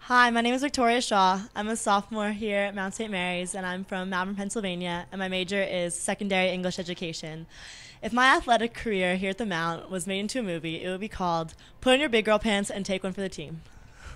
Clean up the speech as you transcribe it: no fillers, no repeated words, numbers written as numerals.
Hi, my name is Victoria Shaw. I'm a sophomore here at Mount St. Mary's, and I'm from Malvern, Pennsylvania, and my major is secondary English education. If my athletic career here at the Mount was made into a movie, it would be called Put on Your Big Girl Pants and Take One for the Team.